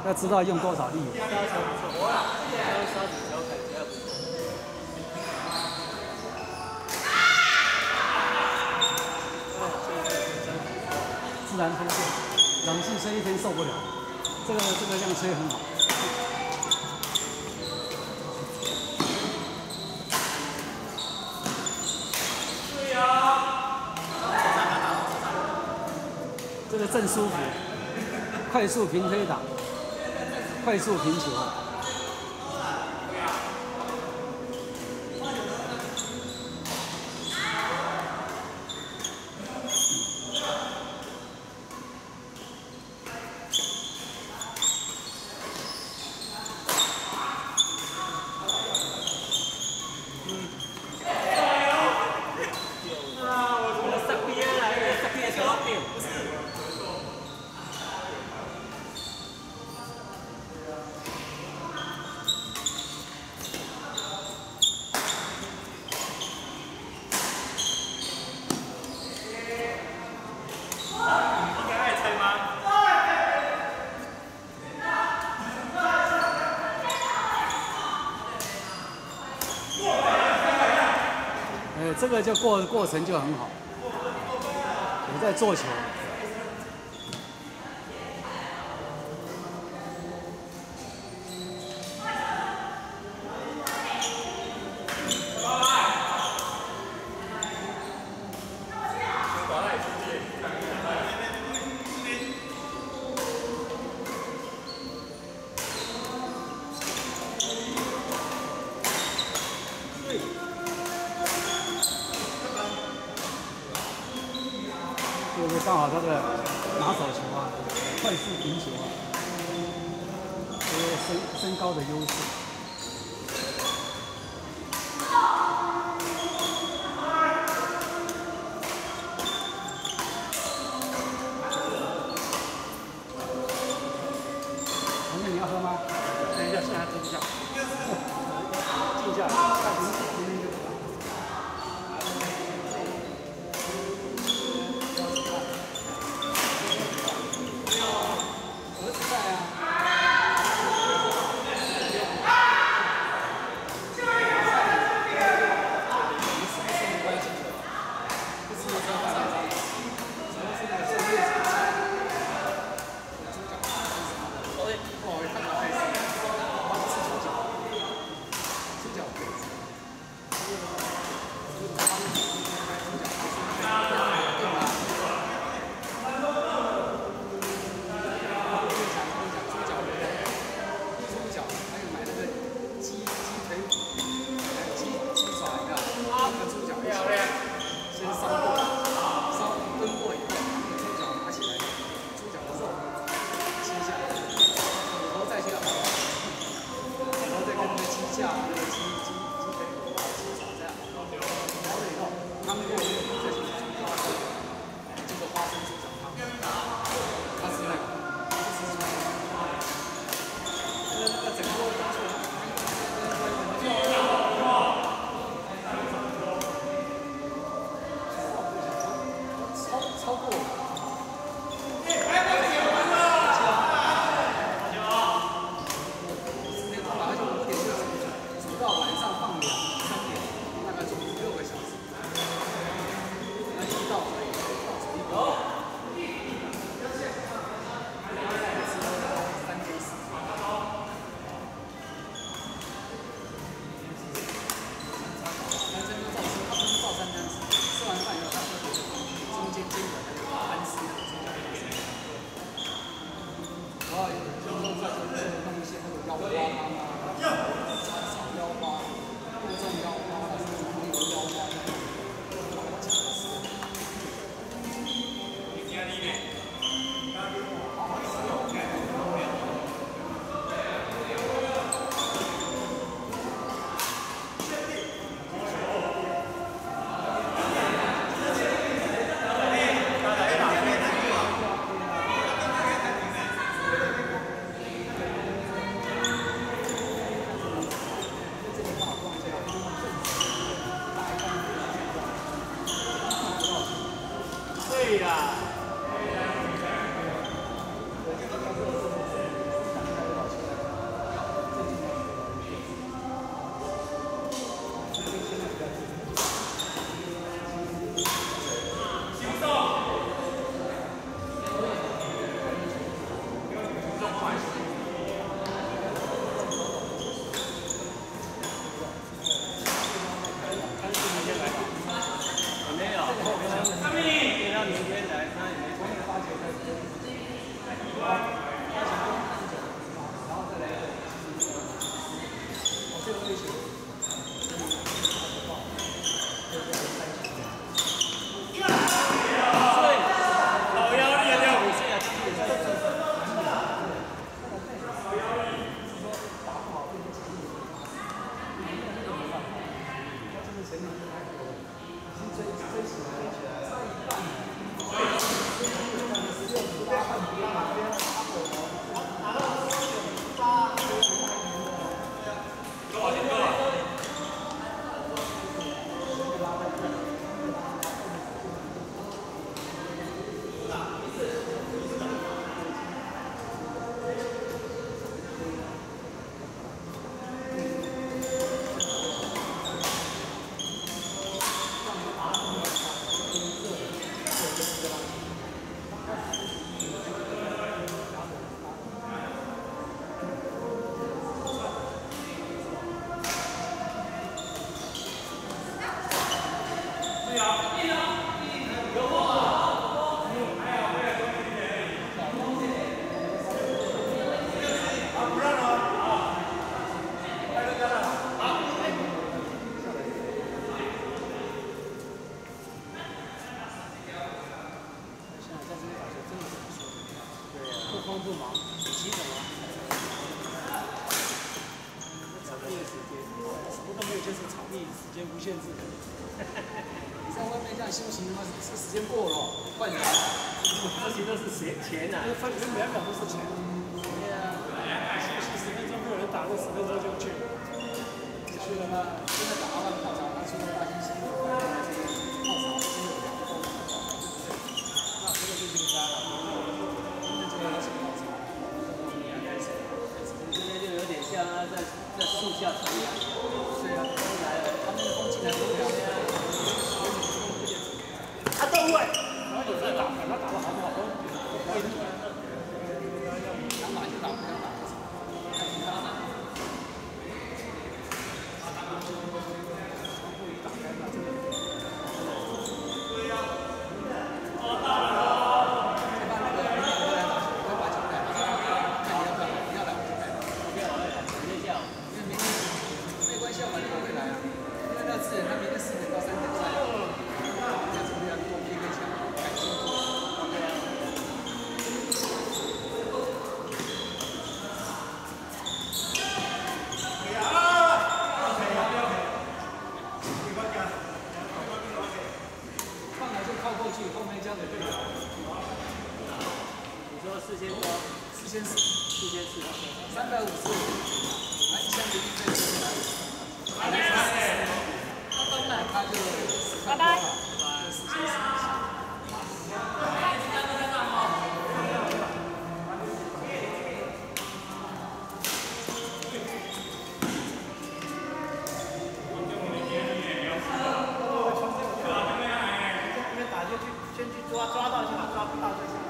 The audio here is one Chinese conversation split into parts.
要知道用多少力。 杀球不错，杀几球感觉还不错。 自然风线，冷气吹一天受不了。这个这样吹很好。这个正舒服，快速平推打，快速平球。这个就过程就很好，我在做球。就是刚好他的拿手球啊，快速平球啊，这些身高的优势。红妹，你要喝吗？等一下，现在停一下，静下来，再停停就。 限制。你在外面这样休息，他妈这时间过了，换人。 这些都是钱呐， 分每秒都是钱。对啊，休息10分钟，没有人打，这10分钟就去。去了呢，现在打阿万泡茶，他出了大猩猩，泡茶真的凉风，那这个就应该了。真的这个是泡茶。 这边就有点像在树下乘凉。 对啊，风来了，他们的风进来多凉呀。 啊，到位！ 然后有人打，他打得好不好都会想打就打，不想打就走。看其他的。窗户一打开，那真的。先把那个明天回来打球，快把球带来。看你要不要，你要来我就带。 不要来，明天下午。 因为明天没关系，我晚上会来啊。因为那自然他明天4点到3点赛。这样子会让多拼一场，感兴趣。放了就靠过去，后面交给队友。 你说4000多？4400。 350。那1箱的运费是400。他就拜拜。先去抓到就好，抓不到再下。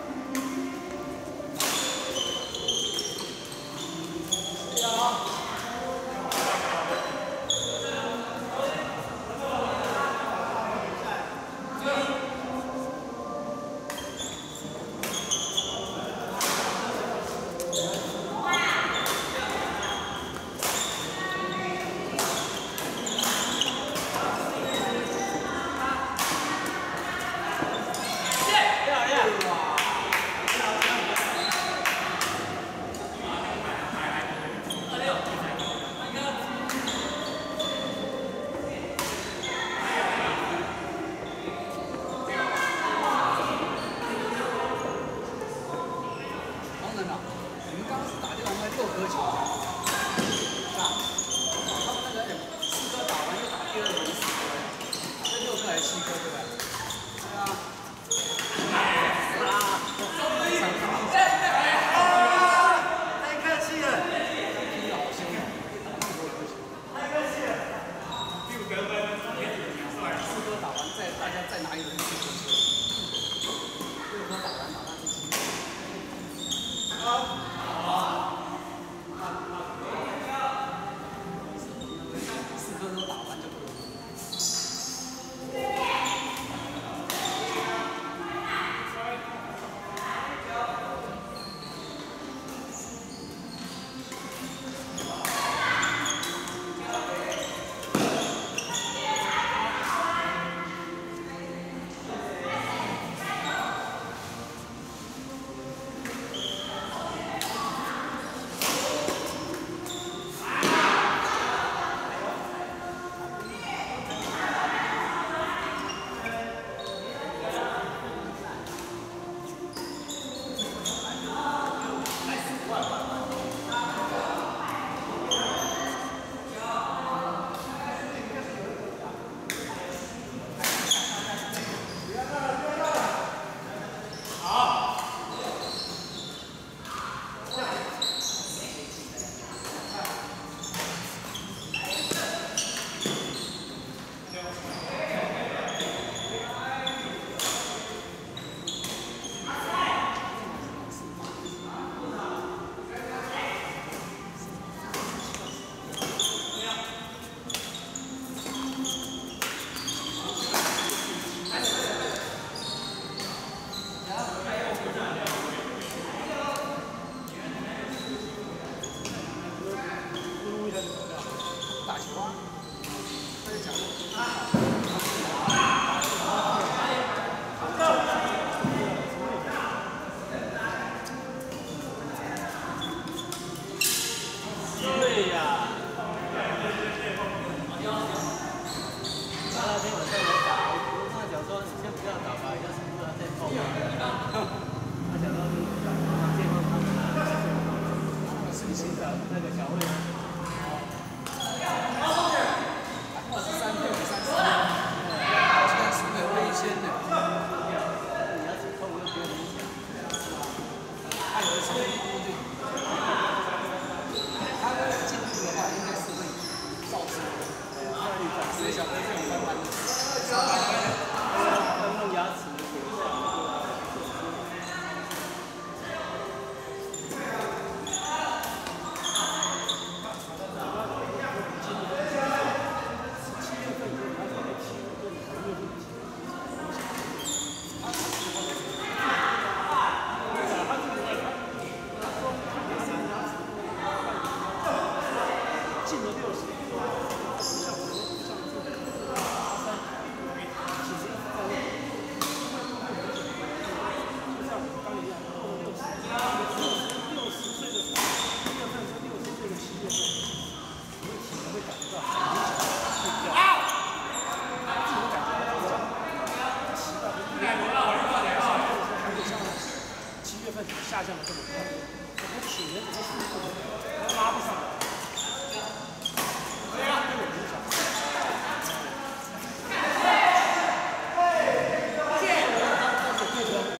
他讲到健康他们那个是新的那个小卫。